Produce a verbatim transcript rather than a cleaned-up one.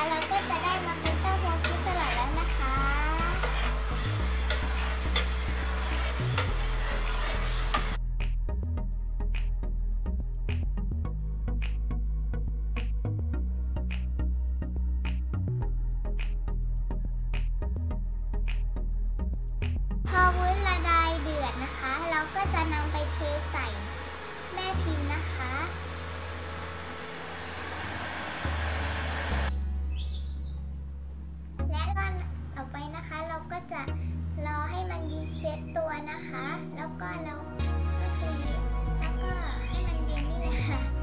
เราก็จะได้มาเป็นเต้าหู้ฟรุตสลัดแล้วนะคะพอวุ้นละลายเดือดนะคะเราก็จะนำไปเทใส่แม่พิมพ์นะคะและตอนต่อไปนะคะเราก็จะรอให้มันเย็นเซตตัวนะคะแล้วก็เราก็คือแล้วก็ให้มันเย็นนี่เลยค่ะ